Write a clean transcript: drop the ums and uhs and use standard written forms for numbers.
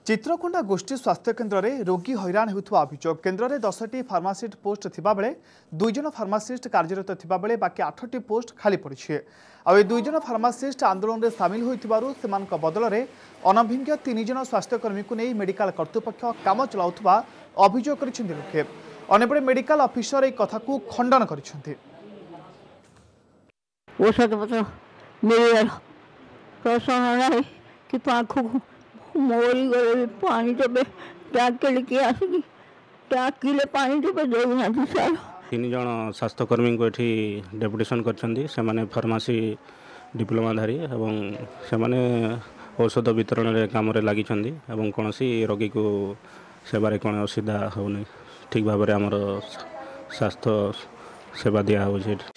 चित्रकोंडा गोष्ठी स्वास्थ्य केन्द्र में रोगी हैरान होता अभियोग केन्द्र में 10टी फार्मासीस्ट पोस्ट थिबा बेले 2 जन फार्मासीस्ट कार्यरत थिबा बेले बाकी 8टी पोस्ट खाली पड़ी आउ 2 जन फार्मासीस्ट आंदोलन में सामिल होइथिबारु सेमानक बदल में अनभिज्ञ 3 जन स्वास्थ्यकर्मी को नहीं मेडिकल कर्तृपक्ष काम चलाउथबा अभियोग करिसेंति लोके अनेपटे मेडिकल ऑफिसर ए कथा को खंडन करिसेंति। औषध पत्र मेरे प्रसन्न कि पाखु मोरी गले पानी टपे टैग के लेके आसिकी टैग किले पानी टपे देउना सर 3 जन स्वास्थ्यकर्मी को एठी डेपुटेशन करछंदी से माने फार्मेसी डिप्लोमाधारी एवं से माने औषध वितरण रे काम रे लागि छंदी एवं कोनोसी रोगी को सेवा रे कोन असुविधा होनी ठीक भाबरे हमर स्वास्थ्य सेवा दिया हो।